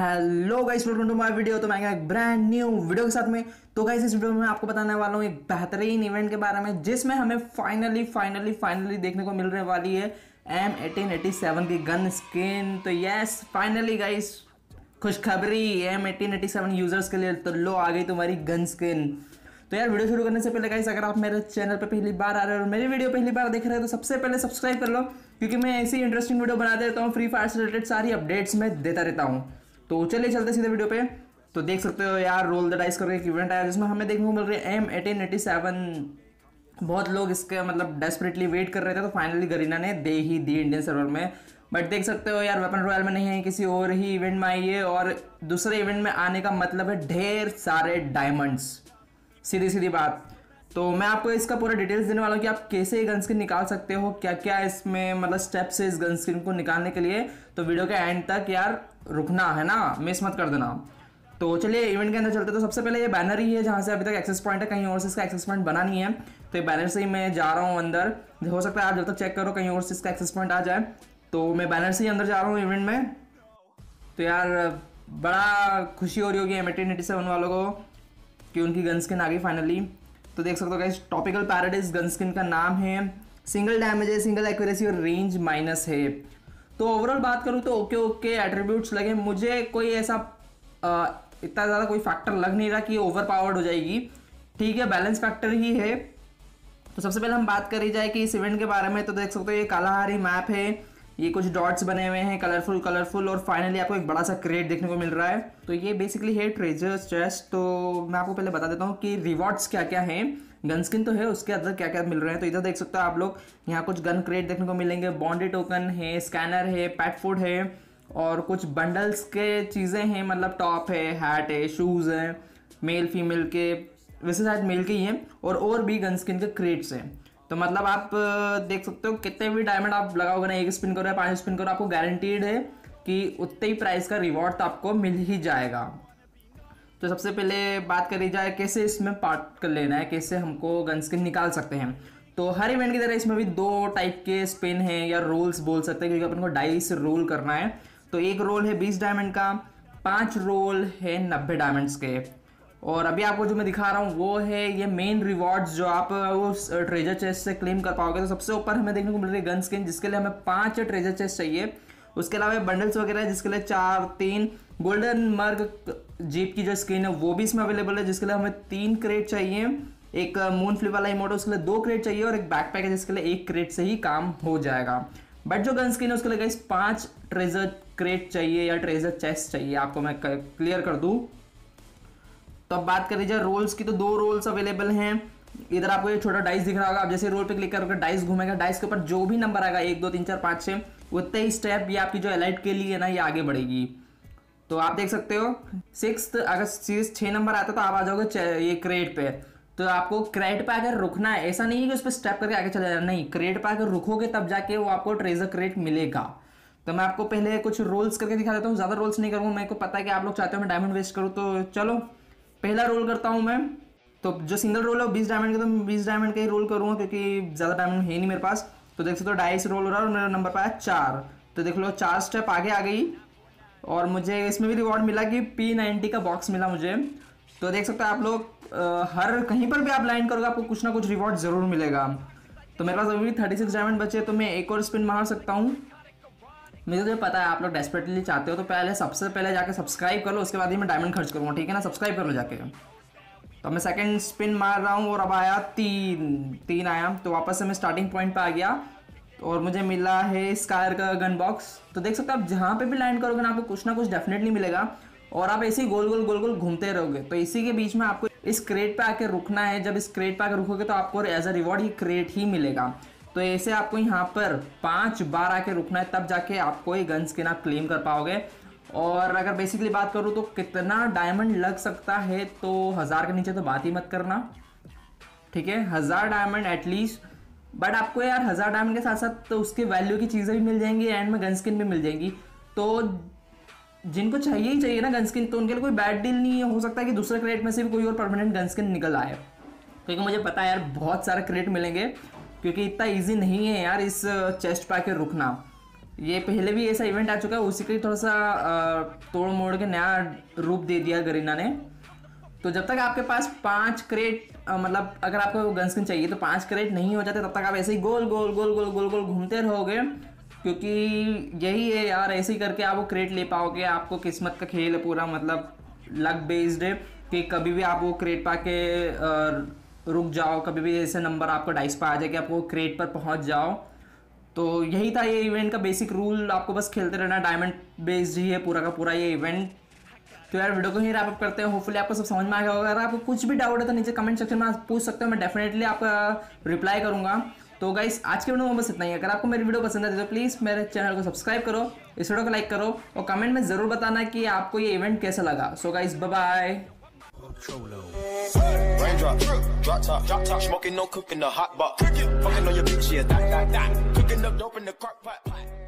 Hello guys, welcome to my video. तो मैं एक ब्रांड न्यू वीडियो के साथ में। तो गाइस, इस वीडियो में मैं आपको बताने वाला हूँ एक बेहतरीन इवेंट के बारे में, जिसमें हमें फाइनली देखने को मिलने वाली है M1887 की गन स्किन। तो यस, फाइनली गाइस, खुशखबरी M1887 यूजर्स के लिए। तो लो, आ गई तुम्हारी गन स्किन। तो यार, वीडियो शुरू करने से पहले गाइस, अगर आप मेरे चैनल पे पहली बार आ रहे हो और मेरी वीडियो पहली बार देख रहे हो तो सबसे पहले सब्सक्राइब कर लो, क्योंकि मैं ऐसी इंटरेस्टिंग वीडियो बना देता हूँ। फ्री फायर से रिलेटेड सारी अपडेट्स मैं देता रहता हूँ। तो चलिए चलते सीधे वीडियो पे। तो देख सकते हो यार, रोल द डाइस करके एक इवेंट आया जिसमें हमें देखने को मिल रही है M1887। बहुत लोग इसके मतलब डेस्परेटली वेट कर रहे थे, तो फाइनली गरीना ने दे ही दी इंडियन सर्वर में। बट देख सकते हो यार, वेपन रॉयल में नहीं है, किसी और ही इवेंट में आई है। और दूसरे इवेंट में आने का मतलब है ढेर सारे डायमंड्स। सीधी सीधी बात। तो मैं आपको इसका पूरा डिटेल्स देने वाला हूँ कि आप कैसे ये गन स्किन निकाल सकते हो, क्या क्या इसमें मतलब स्टेप्स है इस गन स्किन को निकालने के लिए। तो वीडियो के एंड तक यार रुकना है ना, मिस मत कर देना। तो चलिए इवेंट के अंदर चलते। तो सबसे पहले ये बैनर ही है जहाँ से अभी तक एक्सेस पॉइंट है, कहीं और से इसका एक्सेस पॉइंट बना नहीं है। तो ये बैनर से ही मैं जा रहा हूँ अंदर। हो सकता है आप जब तक चेक करो कहीं और से इसका एक्सेस पॉइंट आ जाए। तो मैं बैनर से ही अंदर जा रहा हूँ इवेंट में। तो यार बड़ा खुशी हो रही होगी M1887 वालों को कि उनकी गन स्किन आ गई फाइनली। तो देख सकते हो guys, topical paradise gun skin का नाम है। सिंगल डैमेज है, सिंगल एक्यूरेसी और रेंज माइनस है। तो ओवरऑल बात करूँ तो ओके एट्रीब्यूट्स लगे मुझे। कोई ऐसा इतना ज़्यादा कोई फैक्टर लग नहीं रहा कि ओवर पावर्ड हो जाएगी। ठीक है, बैलेंस फैक्टर ही है। तो सबसे पहले हम बात करी जाए कि इस इवेंट के बारे में। तो देख सकते हो ये कालाहारी मैप है, ये कुछ डॉट्स बने हुए हैं कलरफुल और फाइनली आपको एक बड़ा सा क्रेट देखने को मिल रहा है। तो ये बेसिकली है ट्रेजर चेस्ट। तो मैं आपको पहले बता देता हूँ कि रिवॉर्ड्स क्या क्या हैं। गन स्किन तो है, उसके अंदर क्या क्या मिल रहे हैं। तो इधर देख सकते हो आप लोग, यहाँ कुछ गन क्रेट देखने को मिलेंगे, बॉन्डी टोकन है, स्कैनर है, पेट फूड है और कुछ बंडल्स के चीज़ें हैं, मतलब टॉप है, हैट है, शूज़ है, मेल फीमेल के, वैसे शायद मेल के ही हैं। और भी गन स्किन के क्रेट्स हैं। तो मतलब आप देख सकते हो कितने भी डायमंड आप लगाओगे ना, 1 स्पिन करो या 5 स्पिन करो, आपको गारंटीड है कि उतने ही प्राइस का रिवॉर्ड तो आपको मिल ही जाएगा। तो सबसे पहले बात करी जाए कैसे इसमें पार्ट कर लेना है, कैसे हमको गन स्किन निकाल सकते हैं। तो हर इवेंट की तरह इसमें भी 2 टाइप के स्पिन हैं या रोल्स बोल सकते हैं, क्योंकि अपन को डाइस रोल करना है। तो एक रोल है 20 डायमंड का, 5 रोल है 90 डायमंड्स के। और अभी आपको जो मैं दिखा रहा हूँ वो है ये मेन रिवॉर्ड्स जो आप उस ट्रेजर चेस्ट से क्लेम कर पाओगे। तो सबसे ऊपर हमें देखने को मिल रही है गन स्किन, जिसके लिए हमें 5 ट्रेजर चेस्ट चाहिए। उसके अलावा बंडल्स वगैरह जिसके लिए 3 गोल्डन मर्ग जीप की जो स्किन है वो भी इसमें अवेलेबल है, जिसके लिए हमें 3 क्रेट चाहिए। एक मून फ्लिप वाला इमोट है, उसके लिए 2 क्रेट चाहिए और एक बैकपैक है जिसके लिए 1 क्रेट से ही काम हो जाएगा। बट जो गन स्किन है उसके लिए गाइस 5 ट्रेजर क्रेट चाहिए या ट्रेजर चेस्ट चाहिए। आपको मैं क्लियर कर दूं। तो अब बात करी जाए रोल्स की, तो 2 रोल्स अवेलेबल हैं। इधर आपको ये छोटा डाइस दिख रहा होगा। आप जैसे रोल पे क्लिक करोगे डाइस घूमेगा, डाइस के ऊपर जो भी नंबर आएगा 1 2 3 4 5 6 उतने ही स्टेप ये आपकी जो एलाइट के लिए है ना, ये आगे बढ़ेगी। तो आप देख सकते हो 6th अगर 6 नंबर आता है तो आप आ जाओगे ये क्रेट पे। तो आपको क्रेट पे अगर रुकना है, ऐसा नहीं है कि उस पर स्टेप करके आगे चले जाना, नहीं, क्रेट पे अगर रुकोगे तब जाके वो आपको ट्रेजर क्रेट मिलेगा। तो मैं आपको पहले कुछ रोल्स करके दिखा देता हूँ, ज्यादा रोल्स नहीं करूँगा। मेरे को पता है कि आप लोग चाहते हो मैं डायमंड वेस्ट करूँ, तो चलो पहला रोल करता हूं मैं। तो जो सिंगल रोल है वो 20 डायमंड का, तो मैं 20 डायमंड का ही रोल करूंगा क्योंकि ज़्यादा डायमंड है नहीं मेरे पास। तो देख सकते हो डाइस रोल हो रहा है और मेरा नंबर पाया 4। तो देख लो 4 स्टेप आगे आ गई और मुझे इसमें भी रिवॉर्ड मिला कि P90 का बॉक्स मिला मुझे। तो देख सकते हो आप लोग हर कहीं पर भी आप लाइन करोगे आपको कुछ ना कुछ रिवॉर्ड ज़रूर मिलेगा। तो मेरे पास अभी भी 36 डायमंड बचे, तो मैं एक और स्पिन मार सकता हूँ। मुझे तो पता है आप लोग डेस्परेटली चाहते हो, तो पहले सबसे पहले जाके सब्सक्राइब कर लो, उसके बाद ही मैं डायमंड खर्च करूँगा, ठीक है ना। सब्सक्राइब कर लो जाके। तो मैं सेकंड स्पिन मार रहा हूँ और अब आया 3 आया। तो वापस से मैं स्टार्टिंग पॉइंट पे आ गया और मुझे मिला है स्कायर का गन बॉक्स। तो देख सकते हो आप जहाँ पे भी लैंड करोगे ना, आपको कुछ ना कुछ डेफिनेटली मिलेगा और आप ऐसे ही गोल गोल घूमते रहोगे। तो इसी के बीच में आपको इस क्रेट पे आके रुकना है। जब इस क्रेट पे आके रुकोगे तो आपको एज अ रिवॉर्ड ही क्रेट ही मिलेगा। तो ऐसे आपको यहाँ पर 5 बार आके रुकना है, तब जाके आपको ये गन स्किन आप क्लेम कर पाओगे। और अगर बेसिकली बात करूँ तो कितना डायमंड लग सकता है, तो 1000 के नीचे तो बात ही मत करना, ठीक है। 1000 डायमंड एटलीस्ट। बट आपको यार 1000 डायमंड के साथ साथ तो उसके वैल्यू की चीज़ें भी मिल जाएंगी, एंड में गन स्किन भी मिल जाएंगी। तो जिनको चाहिए ही चाहिए ना गन स्किन, तो उनके लिए कोई बैड डील नहीं है। हो सकता है कि दूसरे क्रेट में से भी कोई और परमानेंट गन स्किन निकल आए, क्योंकि मुझे पता है यार बहुत सारे क्रेट मिलेंगे, क्योंकि इतना ईजी नहीं है यार इस चेस्ट पे आके रुकना। ये पहले भी ऐसा इवेंट आ चुका है, उसी का ही थोड़ा सा तोड़ मोड़ के नया रूप दे दिया गरीना ने। तो जब तक आपके पास 5 क्रेट मतलब अगर आपको गन स्किन चाहिए तो 5 क्रेट नहीं हो जाते तब तक आप ऐसे ही गोल गोल गोल गोल गोल गोल घूमते रहोगे, क्योंकि यही है यार, ऐसे ही करके आप वो क्रेट ले पाओगे। आपको किस्मत का खेल है पूरा, मतलब लक बेस्ड है कि कभी भी आप वो क्रेट पाके रुक जाओ, कभी भी ऐसे नंबर आपको डाइस पर आ जाए कि आप वो क्रेट पर पहुंच जाओ। तो यही था ये इवेंट का बेसिक रूल, आपको बस खेलते रहना, डायमंड बेस्ड ही है पूरा का पूरा ये इवेंट। तो यार वीडियो को ही रैप अप करते हैं, होपफुली आपको सब समझ में आ गया होगा। अगर आपको कुछ भी डाउट है तो नीचे कमेंट सेक्शन में आप पूछ सकते हो, मैं डेफिनेटली आपका रिप्लाई करूंगा। तो गाइस आज के वीडियो में बस इतना ही। अगर आपको मेरी वीडियो पसंद है तो प्लीज़ मेरे चैनल को सब्सक्राइब करो, इस वीडियो को लाइक करो और कमेंट में ज़रूर बताना कि आपको ये इवेंट कैसा लगा। So guys bye bye. Raindrop, drop top, smoking, no cooking, the hot box. Fucking on your bitch, yeah, that. Cooking up dope in the crock pot.